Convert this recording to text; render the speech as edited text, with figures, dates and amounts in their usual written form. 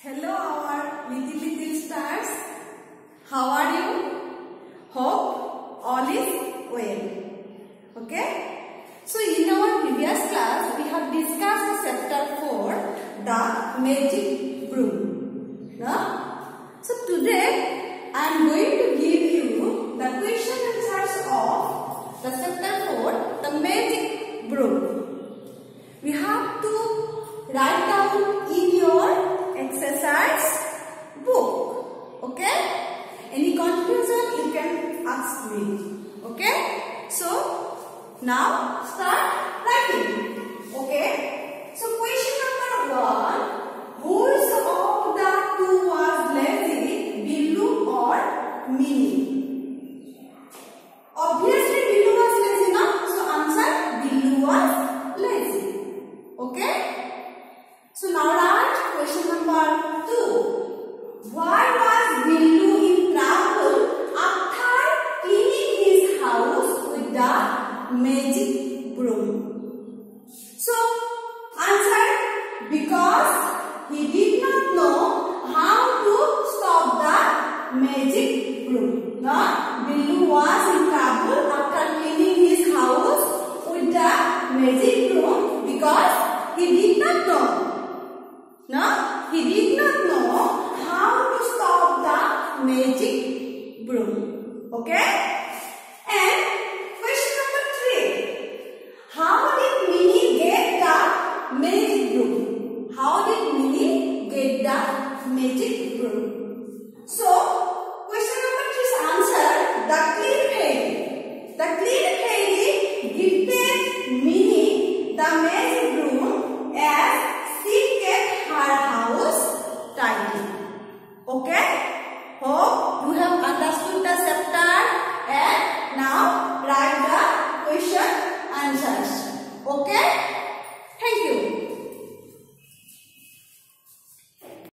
Hello our little stars. How are you? Hope all is well. Okay. So in our previous class we have discussed chapter 4, the magic broom. No? So today I am going to give you the question answers of the chapter 4, the magic broom. We have to write down in your exercise book. Okay? Any confusion you can ask me. Okay? So now start writing. Okay? So question number 1. Which of the two was lazy, Billu or Minnie? Obviously Billu was lazy, no? So answer Billu was lazy. Okay? So now write question number 2. Why was Billu in trouble after cleaning his house with the magic broom? So answer, because he did not know how to stop the magic broom. Now Billu was in trouble after cleaning his house with the magic broom because he did not know. No, he did not know how to stop the magic